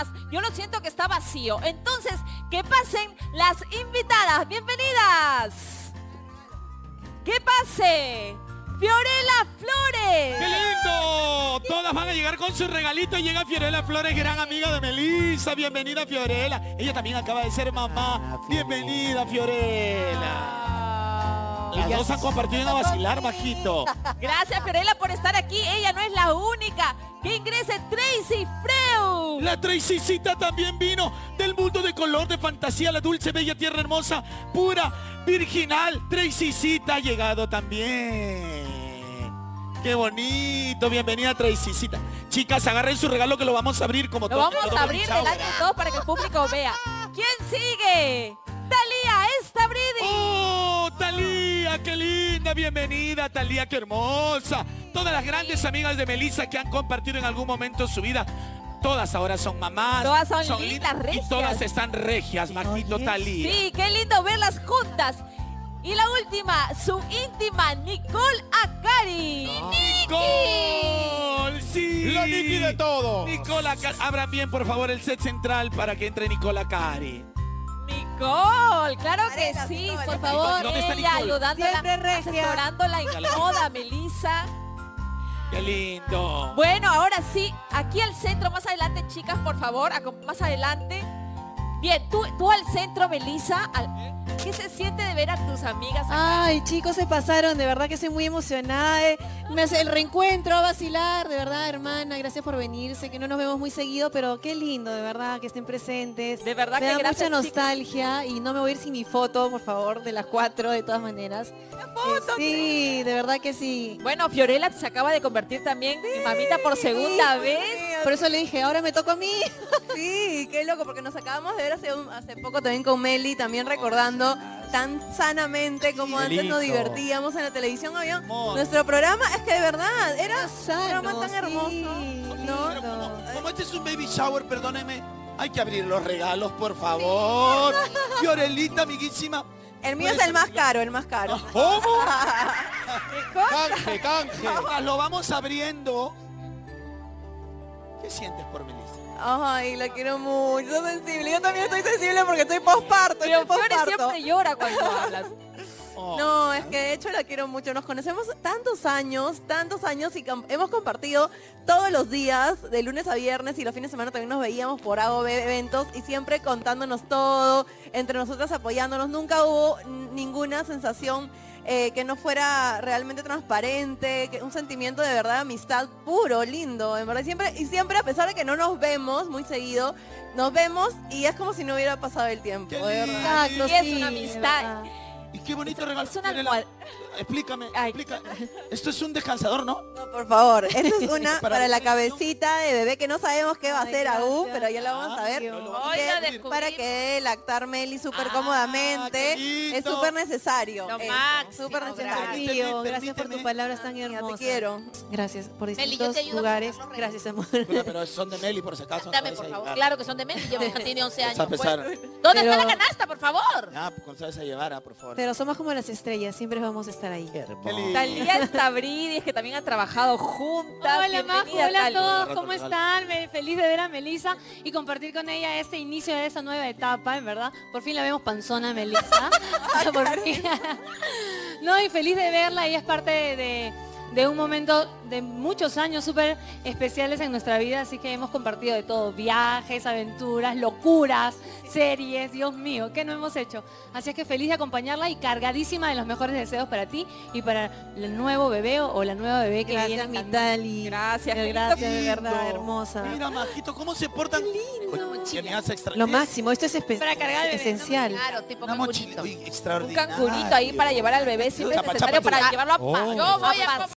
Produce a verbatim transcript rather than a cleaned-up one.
más. Yo lo siento que está vacío. Entonces, que pasen las invitadas. ¡Bienvenidas! ¡Que pase! ¡Fiorella Flores! ¡Qué lindo! Todas van a llegar con su regalito. Llega Fiorella Flores, gran amiga de Melissa. Bienvenida, Fiorella. Ella también acaba de ser mamá. Bienvenida, Fiorella. Las dos han compartido a vacilar, bajito. Gracias, Fiorella, por estar aquí. Ella no es la única. Que ingrese Tracy Freud. La Tracycita también vino del mundo de color, de fantasía, la dulce, bella, tierra hermosa, pura, virginal. Tracycita ha llegado también. ¡Qué bonito! Bienvenida, Tracycita. Chicas, agarren su regalo que lo vamos a abrir como Lo todo. vamos a abrir delante de todos para que el público vea. ¿Quién sigue? Talía Estabridi. ¡Oh, Talía! ¡Qué linda! Bienvenida, Talía, qué hermosa. Todas las grandes amigas de Melissa que han compartido en algún momento su vida. Todas ahora son mamás. Todas son, son lindas, lindas regias. Y todas están regias, majito Talía. Sí, qué lindo verlas juntas. Y la última, su íntima, Nicole Acari. No. ¡Nicole! ¡Sí! ¡La Niki de todo! Nicole Acari. Abran bien, por favor, el set central para que entre Nicole Acari. Nicole, claro que Arena, sí, Nicole. por favor, ¿Dónde está ella Nicole? ayudándola, asesorándola en moda, Melissa. ¡Qué lindo! Bueno, ahora sí, aquí al centro, más adelante, chicas, por favor, más adelante. Bien, tú, tú al centro, Melissa. Al... ¿Qué se siente de ver a tus amigas acá? Ay, chicos, se pasaron, de verdad que estoy muy emocionada. eh. Me hace el reencuentro, a vacilar, de verdad, hermana, gracias por venir. Sé que no nos vemos muy seguido, pero qué lindo, de verdad, que estén presentes. De verdad me que da gracias, mucha nostalgia y no me voy a ir sin mi foto, por favor, de las cuatro, de todas maneras. foto, Eh, sí, de verdad que sí. Bueno, Fiorella se acaba de convertir también en mamita por segunda vez. Por eso le dije, ahora me toca a mí. Sí, qué loco, porque nos acabamos de ver hace, un- hace poco también con Meli, también recordando tan sanamente como Qué antes nos lindo. divertíamos en la televisión. Había Amor. nuestro programa, es que de verdad, era un Sano, programa tan hermoso. sí. ¿no? Pero como, como este es un baby shower, perdónenme, hay que abrir los regalos, por favor. Fiorellita, amiguísima. El mío es el más caro, el más caro. ¿Cómo? ¡Canje, canje! Chicas, lo vamos abriendo. ¿Qué sientes por Melissa? Ay, la quiero mucho, soy sensible. Yo también estoy sensible porque estoy posparto, Pero estoy Fiore posparto. siempre llora cuando hablas. Oh. No, es que de hecho la quiero mucho. Nos conocemos tantos años, tantos años y com- hemos compartido todos los días, de lunes a viernes y los fines de semana también nos veíamos por A O B eventos y siempre contándonos todo, entre nosotras apoyándonos. Nunca hubo n- ninguna sensación eh, que no fuera realmente transparente, que un sentimiento de verdad de amistad puro, lindo, en verdad. Y siempre, y siempre a pesar de que no nos vemos muy seguido, nos vemos y es como si no hubiera pasado el tiempo, Qué de verdad. lindo. Exacto, Y es sí, una de amistad. verdad. Y qué bonito regalo. Es una Fiorella, almohad- explícame, Ay. explícame. Esto es un descansador, ¿no? No, por favor, esta es una Para- para, la cabecita de bebé que no sabemos qué va a Ay, hacer aún, gracias. pero ya la vamos a ver. Ay, Y lo- Hoy que- la descubrimos. para que lactar Meli súper Ah, cómodamente qué lindo. es súper necesario. Lo eso, máximo, súper necesario. Permíteme, Tío, gracias por permíteme. tus palabras tan Mía, hermosas. te quiero. Gracias por Meli, yo distintos te ayudo a lugares. comprar los Gracias, amor. Bueno, pero son de Meli, por si acaso. no Dame, sabes por a favor. llevar. Claro que son de Meli. Yo tiene once años. a pues. pesar. ¿Dónde Pero- está la canasta, por favor? Ah, pues sabes a llevar, ah, por favor. Pero somos como las estrellas, siempre vamos a estar ahí. Qué lindo. Talía Estabridi, que también han trabajado juntas. Hola Majo, Bienvenida, hola a Tali. todos, Rato ¿cómo regalo. están? Me- Feliz de ver a Melissa y compartir con ella este inicio de esta nueva etapa, en verdad. Por fin la vemos panzona, Melissa. Por fin. No, y feliz de verla, ella es parte de, de- de un momento de muchos años súper especiales en nuestra vida, así que hemos compartido de todo, viajes, aventuras, locuras, series, Dios mío, ¿qué no hemos hecho? Así es que feliz de acompañarla y cargadísima de los mejores deseos para ti y para el nuevo bebé o, o la nueva bebé que Gracias, viene. mi también. Tali. Gracias, Eh, qué Gracias, de lindo. verdad, hermosa. Mira, Majito, ¿cómo se portan? Oye, que me hace extra... Lo es máximo, esto es espe- Para cargar el bebé, esencial. Claro, tipo Una cangurito. mochila uy, Un extraordinaria. cangurito ahí para llevar al bebé. Siempre es Chapa, necesario chapa, para chapa. llevarlo a Oh. Yo voy a